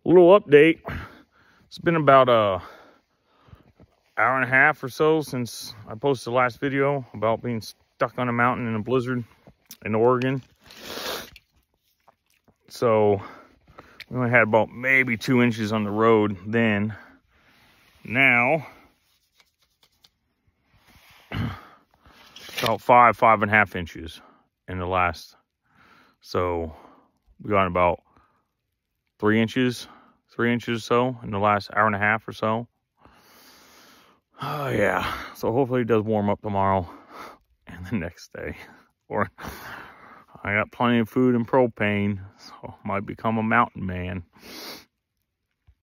Little update. It's been about a hour and a half or so since I posted the last video about being stuck on a mountain in a blizzard in Oregon. So we only had about maybe 2 inches on the road then. Now about 5.5 inches in the last. So we got about 3 inches or so in the last hour and a half or so. Oh yeah, so hopefully it does warm up tomorrow and the next day. Or I got plenty of food and propane, so I might become a mountain man.